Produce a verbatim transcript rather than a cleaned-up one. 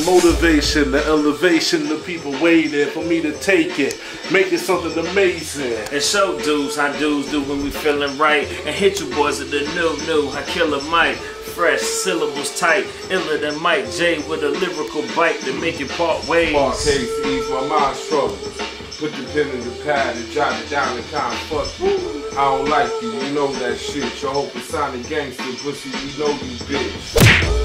motivation, the elevation, the people waiting for me to take it, make it something amazing. And show dudes how dudes do when we feeling right. And hit you boys at the new, new, how killer Mike. Fresh, syllables tight, iller than Mike J with a lyrical bite to make it part ways. Part case to ease my mind's troubles. Put the pen in the pad and jot it down and kind of fuck you. I don't like you, you know that shit. Your hope is signing gangster, pussy, you know you bitch.